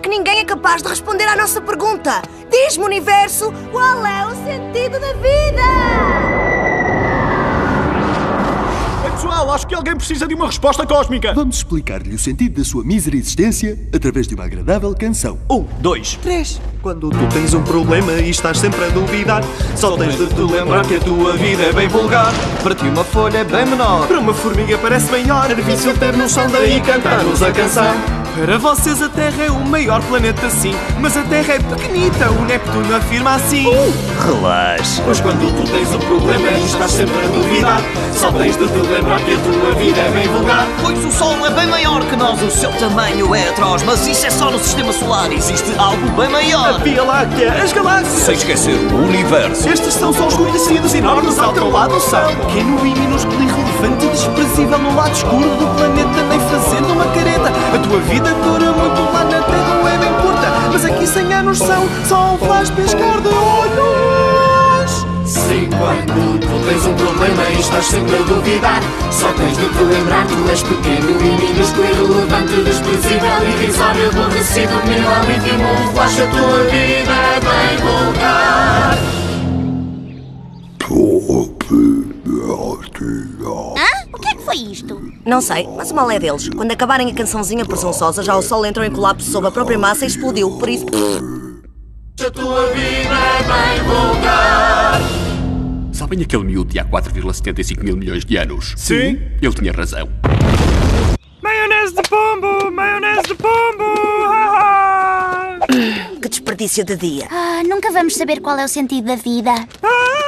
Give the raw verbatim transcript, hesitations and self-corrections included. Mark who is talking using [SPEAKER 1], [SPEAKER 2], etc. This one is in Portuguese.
[SPEAKER 1] que ninguém é capaz de responder à nossa pergunta. Diz-me, universo, qual é o sentido da vida?
[SPEAKER 2] Ei, pessoal, acho que alguém precisa de uma resposta cósmica.
[SPEAKER 3] Vamos explicar-lhe o sentido da sua mísera existência através de uma agradável canção.
[SPEAKER 2] Um, dois,
[SPEAKER 3] Três.
[SPEAKER 4] Quando tu tens um problema e estás sempre a duvidar, só tens de te lembrar que a tua vida é bem vulgar.
[SPEAKER 5] Para ti uma folha é bem menor,
[SPEAKER 4] Para uma formiga parece maior, é difícil ter noção, daí cantar-nos a canção. Para vocês a Terra é o maior planeta sim, mas a Terra é pequenita, o Neptuno afirma assim.
[SPEAKER 5] relaxa.
[SPEAKER 4] Pois quando tu tens um problema e estás sempre a duvidar, só tens de te lembrar que a tua vida é bem vulgar.
[SPEAKER 5] Pois o Sol é bem maior que nós, o seu tamanho é atroz, mas isso é só no Sistema Solar, existe algo bem maior.
[SPEAKER 4] A Via Láctea, as galáxias,
[SPEAKER 5] Sem esquecer o universo.
[SPEAKER 4] estes são só os conhecidos, enormes ao teu lado são. Pequeno e minúsculo, irrelevante, desprezível no lado escuro do planeta, nem fazendo uma careta. A tua vida dura muito lá na Terra, é bem curta, mas aqui cem anos são só um flash piscar de olhos. Sim, quando tu tens um problema e estás sempre a duvidar, só tens de te lembrar que tu és pequeno e minúsculo, irrelevante, desprezível, irrisório, aborrecido, minimal, íntimo, flash, a tua vida é bem vulgar.
[SPEAKER 6] Hã? O que é que foi isto?
[SPEAKER 1] Não sei, mas o mal é deles. Quando acabarem a cançãozinha presunçosa, já o Sol entrou em colapso sob a própria massa e explodiu, por isso...
[SPEAKER 4] A tua vida é bem vulgar.
[SPEAKER 7] Sabem aquele miúdo de há quatro vírgula setenta e cinco mil milhões de anos?
[SPEAKER 2] Sim.
[SPEAKER 7] Ele tinha razão.
[SPEAKER 4] Maionese de pombo, maionese de pombo.
[SPEAKER 1] Que desperdício de dia.
[SPEAKER 6] Ah, nunca vamos saber qual é o sentido da vida.
[SPEAKER 4] Ah!